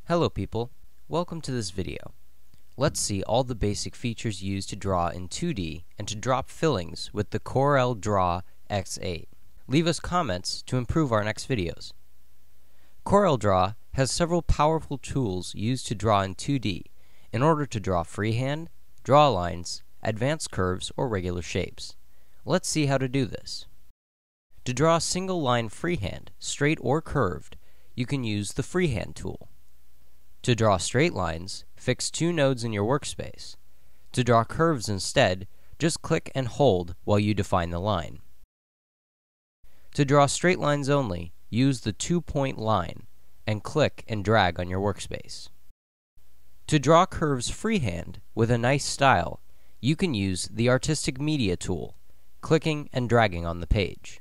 Hello people, welcome to this video. Let's see all the basic features used to draw in 2D and to drop fillings with the CorelDRAW X8. Leave us comments to improve our next videos. CorelDRAW has several powerful tools used to draw in 2D in order to draw freehand, draw lines, advanced curves, or regular shapes. Let's see how to do this. To draw a single line freehand, straight or curved, you can use the freehand tool. To draw straight lines, fix two nodes in your workspace. To draw curves instead, just click and hold while you define the line. To draw straight lines only, use the 2-point line and click and drag on your workspace. To draw curves freehand with a nice style, you can use the Artistic Media tool, clicking and dragging on the page.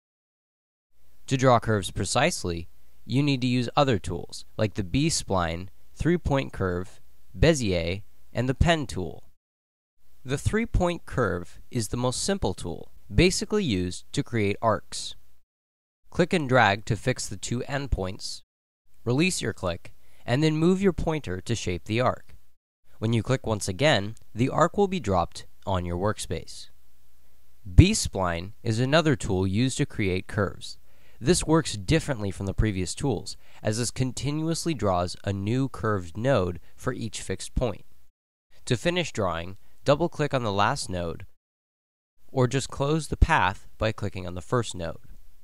To draw curves precisely, you need to use other tools like the B-spline, 3-point curve, Bezier, and the pen tool. The 3-point curve is the most simple tool, basically used to create arcs. Click and drag to fix the two endpoints, release your click, and then move your pointer to shape the arc. When you click once again, the arc will be dropped on your workspace. B-spline is another tool used to create curves. This works differently from the previous tools, as this continuously draws a new curved node for each fixed point. To finish drawing, double-click on the last node, or just close the path by clicking on the first node.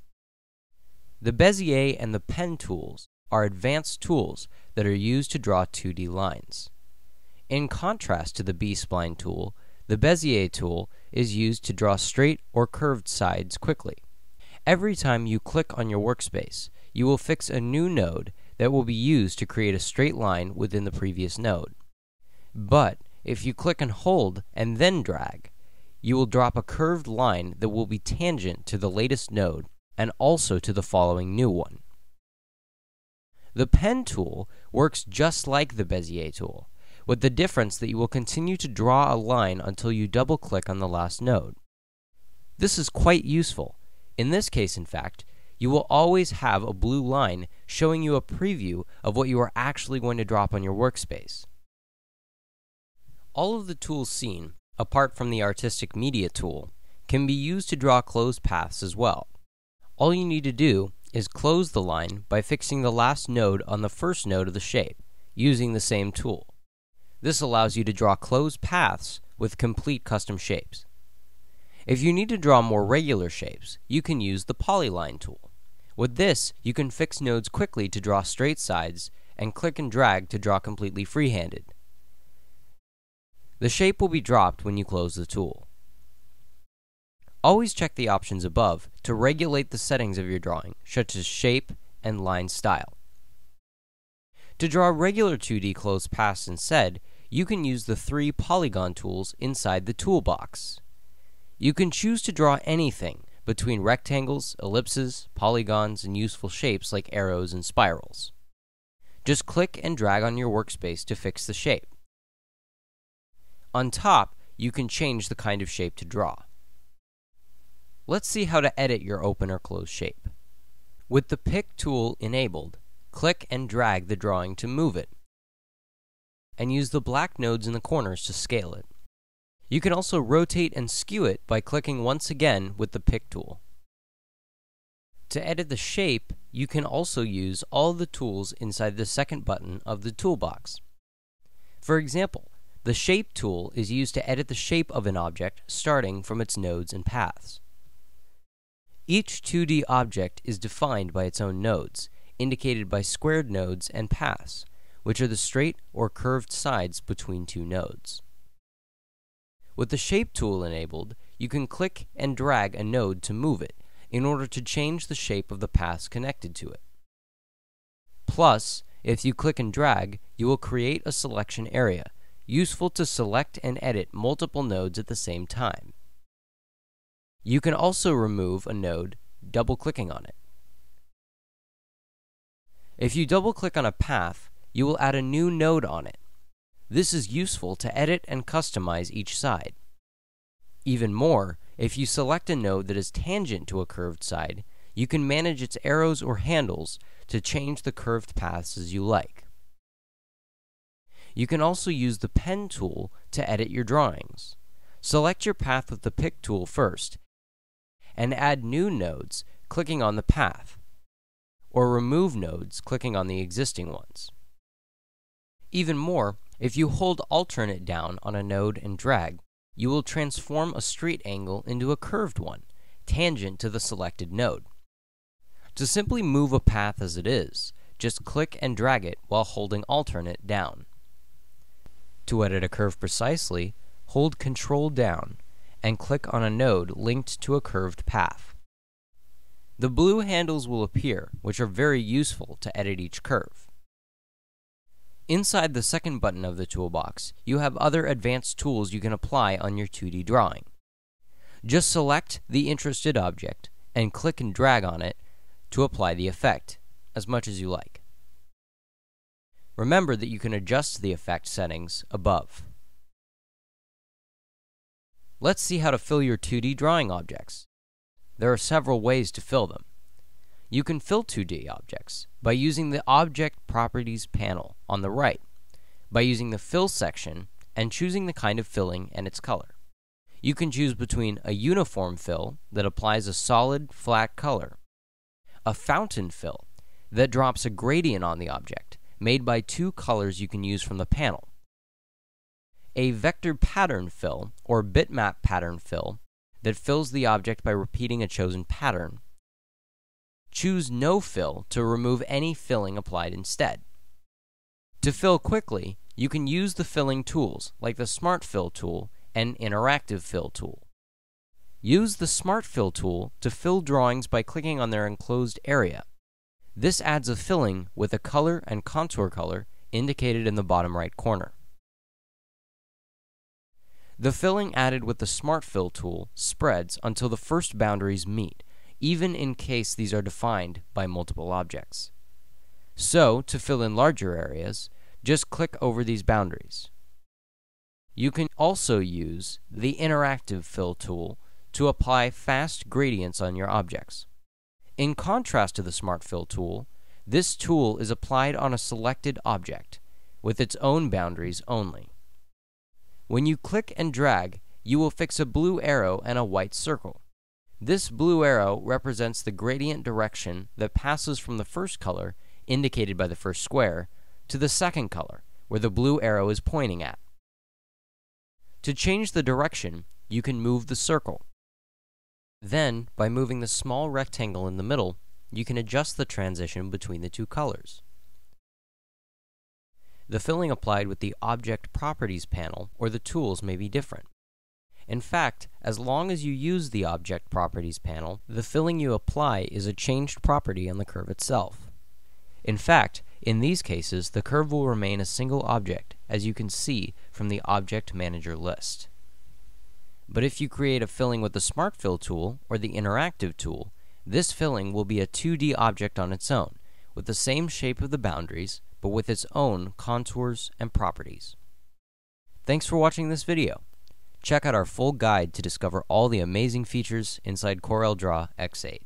The Bezier and the pen tools are advanced tools that are used to draw 2D lines. In contrast to the B-spline tool, the Bezier tool is used to draw straight or curved sides quickly. Every time you click on your workspace, you will fix a new node that will be used to create a straight line within the previous node. But if you click and hold and then drag, you will drop a curved line that will be tangent to the latest node and also to the following new one. The pen tool works just like the Bezier tool, with the difference that you will continue to draw a line until you double-click on the last node. This is quite useful. In this case, in fact, you will always have a blue line showing you a preview of what you are actually going to drop on your workspace. All of the tools seen, apart from the Artistic Media tool, can be used to draw closed paths as well. All you need to do is close the line by fixing the last node on the first node of the shape, using the same tool. This allows you to draw closed paths with complete custom shapes. If you need to draw more regular shapes, you can use the polyline tool. With this, you can fix nodes quickly to draw straight sides and click and drag to draw completely freehanded. The shape will be dropped when you close the tool. Always check the options above to regulate the settings of your drawing, such as shape and line style. To draw regular 2D closed paths instead, you can use the 3 polygon tools inside the toolbox. You can choose to draw anything between rectangles, ellipses, polygons, and useful shapes like arrows and spirals. Just click and drag on your workspace to fix the shape. On top, you can change the kind of shape to draw. Let's see how to edit your open or closed shape. With the Pick tool enabled, click and drag the drawing to move it, and use the black nodes in the corners to scale it. You can also rotate and skew it by clicking once again with the Pick tool. To edit the shape, you can also use all the tools inside the second button of the toolbox. For example, the Shape tool is used to edit the shape of an object starting from its nodes and paths. Each 2D object is defined by its own nodes, indicated by squared nodes and paths, which are the straight or curved sides between two nodes. With the Shape tool enabled, you can click and drag a node to move it in order to change the shape of the paths connected to it. Plus, if you click and drag, you will create a selection area, useful to select and edit multiple nodes at the same time. You can also remove a node double-clicking on it. If you double-click on a path, you will add a new node on it. This is useful to edit and customize each side. Even more, if you select a node that is tangent to a curved side, you can manage its arrows or handles to change the curved paths as you like. You can also use the pen tool to edit your drawings. Select your path with the pick tool first, and add new nodes clicking on the path, or remove nodes clicking on the existing ones. Even more, if you hold alternate down on a node and drag, you will transform a straight angle into a curved one, tangent to the selected node. To simply move a path as it is, just click and drag it while holding alternate down. To edit a curve precisely, hold Ctrl down and click on a node linked to a curved path. The blue handles will appear, which are very useful to edit each curve. Inside the second button of the toolbox, you have other advanced tools you can apply on your 2D drawing. Just select the interested object and click and drag on it to apply the effect, as much as you like. Remember that you can adjust the effect settings above. Let's see how to fill your 2D drawing objects. There are several ways to fill them. You can fill 2D objects by using the Object Properties panel on the right, by using the Fill section and choosing the kind of filling and its color. You can choose between a uniform fill that applies a solid, flat color, a fountain fill that drops a gradient on the object, made by two colors you can use from the panel, a vector pattern fill or bitmap pattern fill that fills the object by repeating a chosen pattern. Choose No Fill to remove any filling applied instead. To fill quickly, you can use the filling tools like the Smart Fill tool and Interactive Fill tool. Use the Smart Fill tool to fill drawings by clicking on their enclosed area. This adds a filling with a color and contour color indicated in the bottom right corner. The filling added with the Smart Fill tool spreads until the first boundaries meet, even in case these are defined by multiple objects. So, to fill in larger areas, just click over these boundaries. You can also use the Interactive Fill tool to apply fast gradients on your objects. In contrast to the Smart Fill tool, this tool is applied on a selected object, with its own boundaries only. When you click and drag, you will fix a blue arrow and a white circle. This blue arrow represents the gradient direction that passes from the first color, indicated by the first square, to the second color, where the blue arrow is pointing at. To change the direction, you can move the circle. Then, by moving the small rectangle in the middle, you can adjust the transition between the two colors. The filling applied with the Object Properties panel or the tools may be different. In fact, as long as you use the Object Properties panel, the filling you apply is a changed property on the curve itself. In fact, in these cases, the curve will remain a single object, as you can see from the Object Manager list. But if you create a filling with the Smart Fill tool or the Interactive tool, this filling will be a 2D object on its own, with the same shape of the boundaries, but with its own contours and properties. Thanks for watching this video. Check out our full guide to discover all the amazing features inside CorelDRAW X8.